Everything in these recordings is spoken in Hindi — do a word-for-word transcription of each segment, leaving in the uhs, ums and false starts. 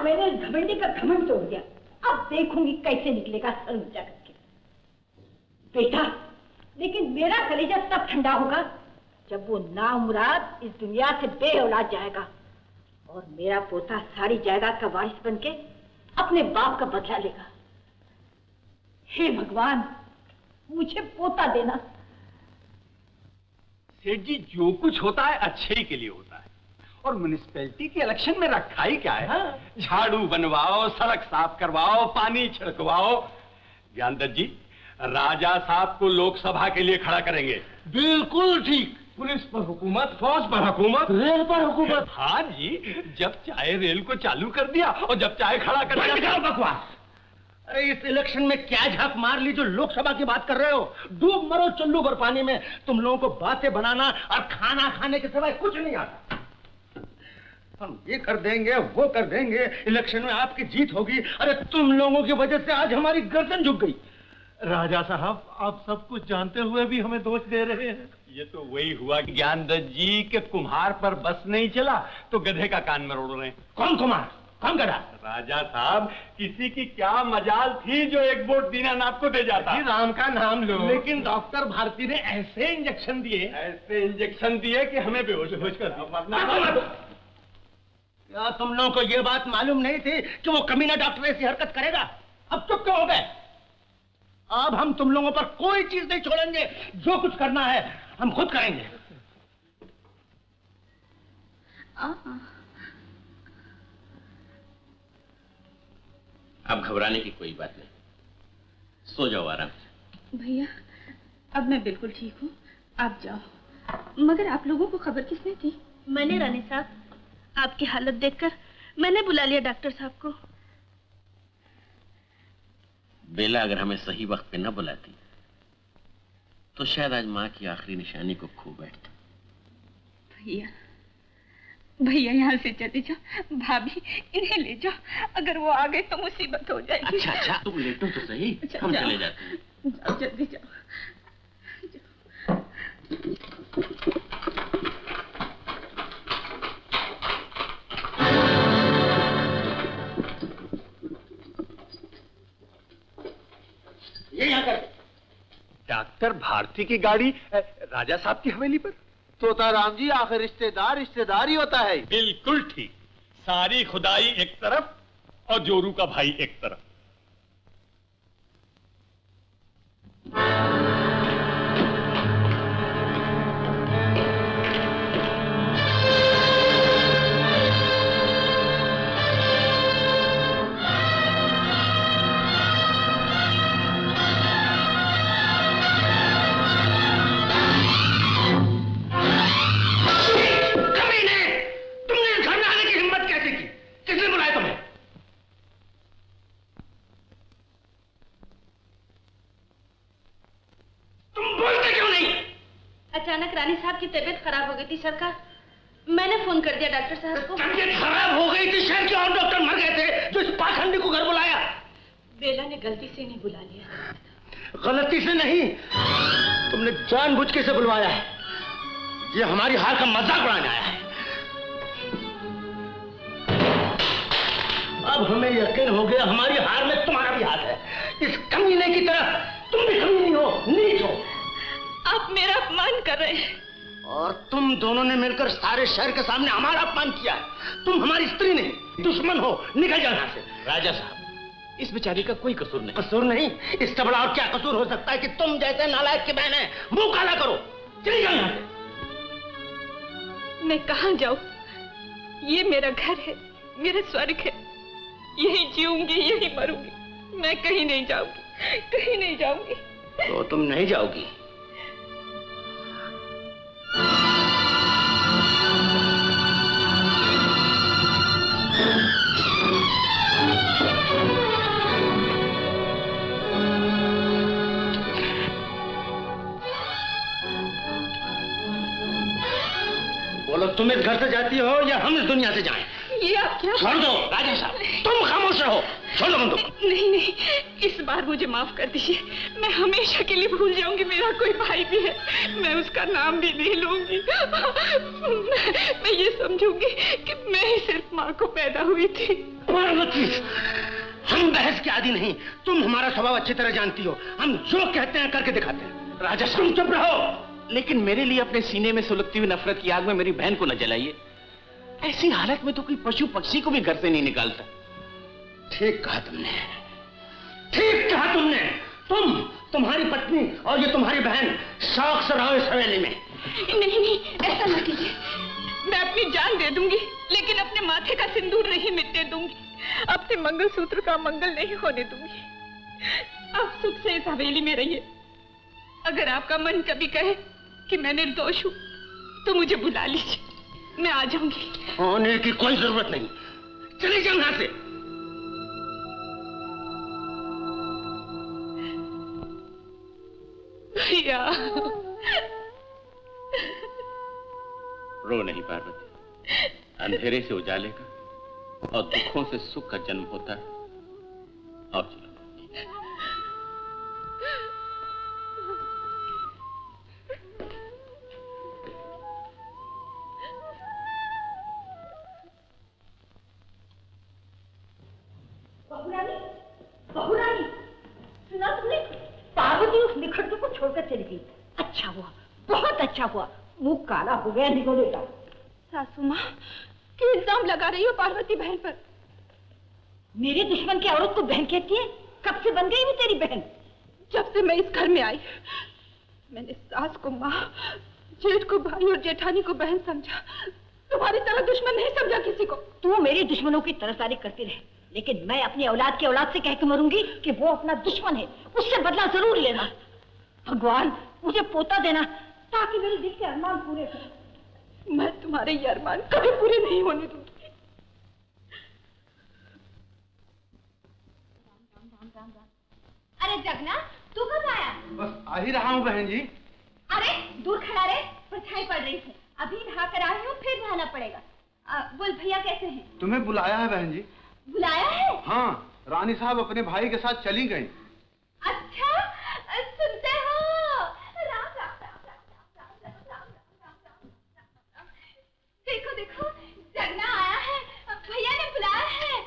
मैंने घमंडी का घमंड तोड़ दिया, अब देखूंगी कैसे निकलेगा सर ऊंचा करके। बेटा, लेकिन मेरा कलेजा तब ठंडा होगा जब वो नामुराद इस दुनिया से बेऔलाद जाएगा और मेरा पोता सारी जायदाद का वारिस बनके अपने बाप का बदला लेगा। हे भगवान, मुझे पोता देना। सेठ जी, जो कुछ होता है अच्छे ही के लिए होता है, और म्युनिसिपैलिटी के इलेक्शन में रखा ही क्या है? हाँ? झाड़ू बनवाओ, सड़क साफ करवाओ, पानी छिड़कवाओ। ज्ञानदत्त जी, राजा साहब को लोकसभा के लिए खड़ा करेंगे। बिल्कुल ठीक। पुलिस पर हुकूमत, फौज पर हुकूमत, रेल पर हुकूमत। हाँ जी, जब चाहे रेल को चालू कर दिया और जब चाहे खड़ा कर दिया। बकवास। अरे इस इलेक्शन में क्या झाक मार ली जो लोकसभा की बात कर रहे हो? डूब मरो चुल्लू भर पानी में। तुम लोगों को बातें बनाना और खाना खाने के सिवाय कुछ नहीं आता। हम ये कर देंगे, वो कर देंगे, इलेक्शन में आपकी जीत होगी। अरे तुम लोगों की वजह से आज हमारी गर्दन झुक गई। राजा साहब, आप सब कुछ जानते हुए भी हमें दोष दे रहे हैं। ये तो वही हुआ ज्ञानदत्त जी के कुम्हार पर बस नहीं चला तो गधे का कान मरोड़ रहे हैं। कौन कुम्हार, कौन गधा? राजा साहब, किसी की क्या मजाल थी जो एक वोट दीनानाथ को दे जाता। राम का नाम लो। लेकिन डॉक्टर भारती ने ऐसे इंजेक्शन दिए, ऐसे इंजेक्शन दिए कि हमें बेहोश होश कर दिया। क्या तुम लोगों को ये बात मालूम नहीं थी कि वो कमीना डॉक्टर ऐसी हरकत करेगा? अब चुप क्यों हो गए? अब हम तुम लोगों पर कोई चीज नहीं छोड़ेंगे। जो कुछ करना है हम खुद करेंगे। अब घबराने की कोई बात नहीं, सो जाओ आराम से। भैया, अब मैं बिल्कुल ठीक हूँ, आप जाओ। मगर आप लोगों को खबर किसने दी? मैंने रानी साहब, आपकी हालत देखकर मैंने बुला लिया डॉक्टर साहब को। बेला अगर हमें सही वक्त पे न बुलाती तो शायद आज माँ की आखिरी निशानी को खो बैठते। भैया, भैया यहाँ से चले जाओ। भाभी, इन्हें ले जाओ, अगर वो आ गए तो मुसीबत हो जाएगी। अच्छा अच्छा, तुम लेटो तो सही। अच्छा, हम चले जाते हैं। जाओ, जल्दी जाओ। ये यहाँ कर। डॉक्टर भारती की गाड़ी राजा साहब की हवेली पर? तोताराम जी, आखिर रिश्तेदार रिश्तेदार ही होता है। बिल्कुल ठीक। सारी खुदाई एक तरफ और जोरू का भाई एक तरफ। अचानक रानी साहब की तबीयत खराब हो गई थी सरकार, मैंने फोन कर दिया डॉक्टर साहब को। तबीयत खराब हो गई थी? शहर के और डॉक्टर मर गए थे जो इस पाखंडी को घर बुलाया। बेला ने गलती से नहीं बुला लिया। गलती से नहीं, तुमने जानबूझ के से बुलवाया है। ये हमारी हार का मजाक उड़ाने आया है। अब हमें यकीन हो गया हमारी हार में तुम्हारा भी हाथ है। इस कमीने की तरह तुम भी कमीनी हो, नीच हो। आप मेरा अपमान कर रहे हैं। और तुम दोनों ने मिलकर सारे शहर के सामने हमारा अपमान किया है। तुम हमारी स्त्री नहीं, दुश्मन हो। निकल जाओ यहाँ से। राजा साहब, इस बेचारी का कोई कसूर नहीं। कसूर नहीं? इससे बड़ा और क्या कसूर हो सकता है कि तुम जैसे नालायक की बहन है। मुंह काला करो, चली जाओ यहाँ से। मैं कहाँ जाऊँ? ये मेरा घर है, मेरा स्वर्ग है। यही जीऊंगी, यही मरूंगी। मैं कहीं नहीं जाऊंगी, कहीं नहीं जाऊंगी। तो तुम नहीं जाओगी? बोलो, तुम इस घर से जाती हो या हम इस दुनिया से जाएं? ये आप क्या? छोड़ दो राजा साहब, तुम खामोश रहो। छोड़ो बंदूक। नहीं नहीं, इस बार मुझे माफ कर दीजिए। मैं हमेशा के लिए भूल जाऊंगी मेरा कोई भाई भी है। मैं उसका नाम भी नहीं लूंगी। मैं ये समझूंगी कि मैं ही सिर्फ माँ को पैदा हुई थी। पार्वती, हम बहस के आदि नहीं, तुम हमारा स्वभाव अच्छी तरह जानती हो। हम जो कहते हैं करके दिखाते हैं। राजा तुम चुप रहो। लेकिन मेरे लिए अपने सीने में सुलगती हुई नफरत की आग में मेरी बहन को न जलाइए। ऐसी हालत में तो कोई पशु पक्षी को भी घर से नहीं निकालता। ठीक कहा तुमने, ठीक कहा तुमने। तुम, तुम्हारी पत्नी और ये तुम्हारी बहन शौक से रहो इस हवेली में। नहीं नहीं, ऐसा न कीजिए। मैं अपनी जान दे दूंगी, लेकिन अपने माथे का सिंदूर नहीं मिटने दूंगी, अपने मंगलसूत्र का मंगल नहीं होने दूंगी। आप सुख से इस हवेली में रहिए। अगर आपका मन कभी कहे कि मैं निर्दोष हूँ तो मुझे बुला लीजिए, मैं आ जाऊंगी। आने की कोई जरूरत नहीं, चले जाओ यहाँ से। भैया रो नहीं पार्वती, अंधेरे से उजाले का और दुखों से सुख का जन्म होता है। और चलो। बहुरानी, बहुरानी, सुना तुमने? पार्वती उस निखटू को छोड़कर चली गई। अच्छा हुआ, बहुत अच्छा हुआ, मुंह काला हो गया निगोले का। सासू माँ, क्यों इल्जाम लगा रही हो पार्वती बहन पर? मेरे दुश्मन की औरत को बहन कहती है? कब से बन गई वो तेरी बहन? जब से मैं इस घर में आई, मैंने सास को माँ, जेठ को भाई और जेठानी को बहन समझा। तुम्हारी तरह दुश्मन नहीं समझा किसी को। तू मेरे दुश्मनों की तरफदारी करती रहे, लेकिन मैं अपनी औलाद की औलाद से कह के मरूंगी कि वो अपना दुश्मन है, उससे बदला जरूर लेना। भगवान मुझे पोता देना ताकि मेरे दिल के अरमान पूरे हो। मैं तुम्हारे ये अरमान कभी पूरे नहीं होने दूंगी। अरे जगना, तू कब आया? बस आ ही रहा हूँ बहन जी। अरे दूर खड़ा रहे, परछाई पड़ रही है। अभी नहा कर आई हूँ, फिर नहाना पड़ेगा। आ, बोल भैया कैसे हैं? तुम्हें बुलाया है बहन जी। बुलाया है? हाँ, रानी साहब अपने भाई के साथ चली गई। अच्छा, सुनते हो? राम राम राम राम राम राम राम राम राम राम। देखो देखो, जगना आया है, भैया ने बुलाया है।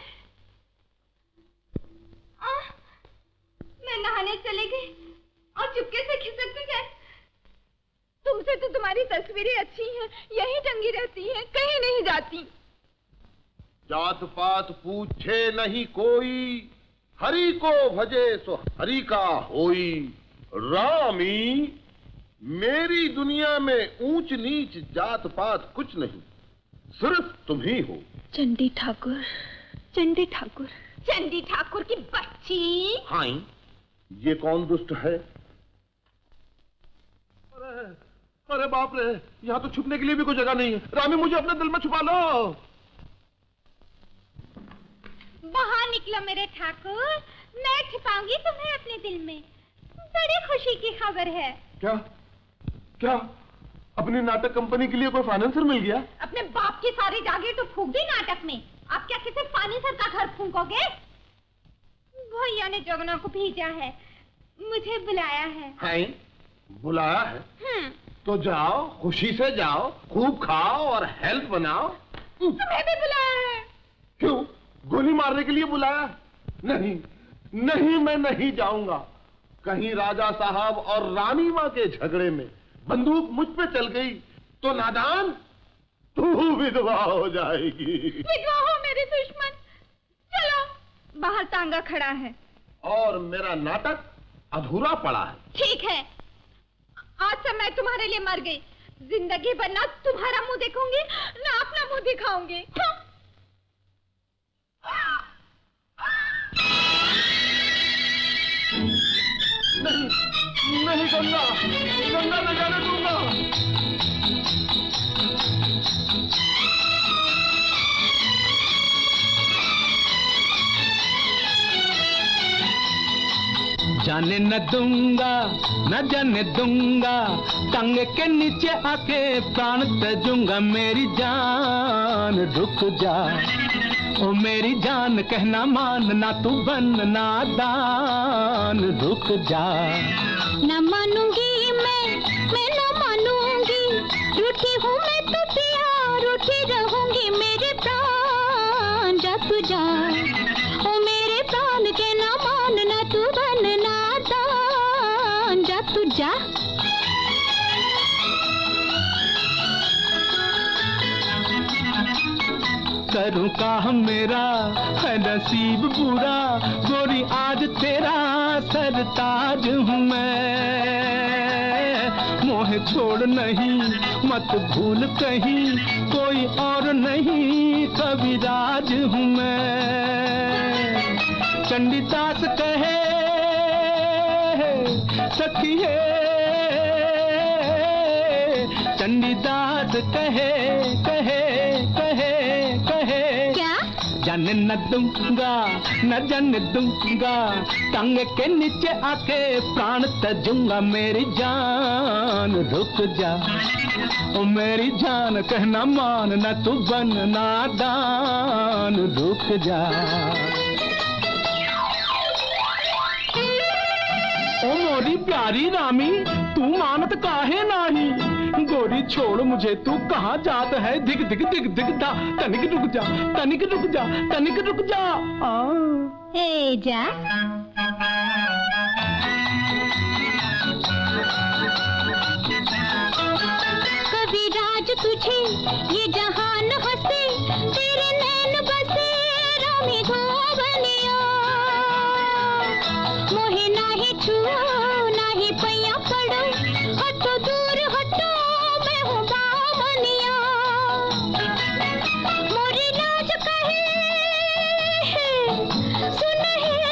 आ, मैं नहाने चली गई और चुपके से खिसक भी गए। तुमसे तो तुम्हारी तस्वीरें अच्छी हैं, यही टंगी रहती हैं, कहीं नहीं जाती। जात पात पूछे नहीं कोई, हरि को भजे सो हरि का होई। रामी, मेरी दुनिया में ऊंच नीच जात पात कुछ नहीं, सिर्फ तुम ही हो। चंडी ठाकुर, चंडी ठाकुर, चंडी ठाकुर की बच्ची। हाँ, ये कौन दुष्ट है? अरे, अरे बाप रे, यहाँ तो छुपने के लिए भी कोई जगह नहीं है। रामी, मुझे अपने दिल में छुपा लो। बाहर निकलो मेरे ठाकुर, मैं छिपाऊंगी तुम्हें अपने दिल में। बड़ी खुशी की खबर है। क्या क्या अपनी नाटक कंपनी के लिए कोई फाइनेंसर मिल गया? अपने बाप की सारी जागीर तो फूंक दी नाटक में, आप क्या किसी फाइनेंसर का घर फूंकोगे? भैया ने जगना को भेजा है, मुझे बुलाया है। हाँ, बुलाया है? हम्म। तो जाओ, खुशी से जाओ, खूब खाओ और हेल्थ बनाओ। तुम्हें भी बुलाया है। क्यों? गोली मारने के लिए बुलाया? नहीं नहीं, मैं नहीं जाऊंगा। कहीं राजा साहब और रानी माँ के झगड़े में बंदूक मुझ पे चल गई तो नादान, तू विधवा हो जाएगी। विधवा हो मेरे दुश्मन। चलो, बाहर तांगा खड़ा है और मेरा नाटक अधूरा पड़ा है। ठीक है, आज से मैं तुम्हारे लिए मर गई। जिंदगी भर ना तुम्हारा मुंह देखूंगी ना अपना मुंह दिखाऊंगी। हाँ। नहीं नहीं गंगा, गंगा न जाने दूंगा। जाने न दूंगा, न जाने दूंगा, टांगे के नीचे आके प्राण तजूंगा। मेरी जान रुक जा, ओ मेरी जान कहना मान, ना तू बन नादान, रुक जा। न मानूंगी मैं, मैं न मानूंगी, रूठी हूँ मैं तो प्यार रूठी रहूंगी मेरे प्राण, जा तू जा। ओ मेरे प्राण के ना मानना तू बनना दान, जा तू जा। करूं का मेरा है नसीब बुरा, गोरी आज तेरा सरताज हूँ मैं। मोह छोड़ नहीं मत भूल कहीं, कोई और नहीं कविराज हूँ मैं। चंडीदास कहे सखिए, चंडीदास कहे कहे कहे कहे क्या? जाने न दूंगा न जाने दूंगा, टांगे के नीचे आके प्राण तजूंगा। मेरी जान रुक जा, ओ मेरी जान कहना मानना तू बनना दान, रुक जा। ओ मोरी प्यारी रामी तू मानत काहे नाही, गोरी छोड़ मुझे तू कहाँ जात है। दिख दिख दिख दिख दा, तनिक रुक जा तनिक रुक जा तनिक रुक जा। आ ए जा। कविराज तुझे ये जहान हंसे, तेरे नैन बसे रामी धोबनिया। मोहे नाही छुओ नाही पैया पड़ो, हटो दूर हटो मैं हूँ बामनिया। मोरी लाज कहे सुन है,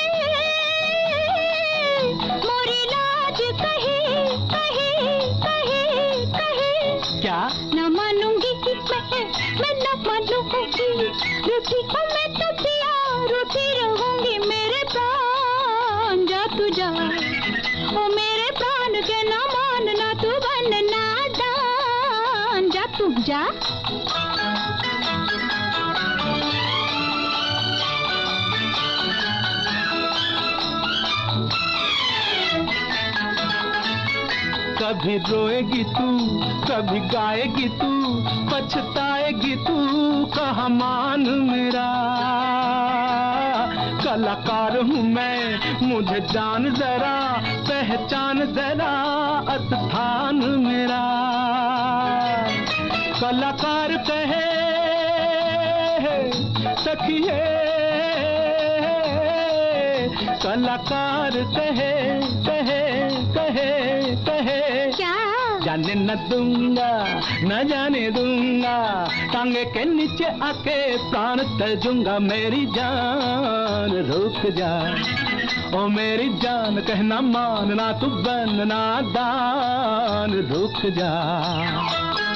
मोरी लाज कहे कहे कहे कहे क्या? न मानूंगी मैं मैं न मानूंगी, रूठी को मैं तो पिया रूठी रहूंगी मेरे प्राण, जा तू जा। ओ मेरे प्राण के ना मानना तू बनना दान, जा तू जा। कभी रोएगी तू कभी गाएगी तू, पछताएगी तू कहा मान मेरा। कलाकार हूँ मैं मुझे जान जरा, पहचान जरा स्थान मेरा। कलाकार कहे सखिए, कलाकार कहे कहे कहे कहे क्या? जाने न दूंगा न जाने दूंगा, टांगे के नीचे आके प्राण तजूंगा। मेरी जान रुक जा, ओ मेरी जान कहना मानना तू बनना दान, रुक जा।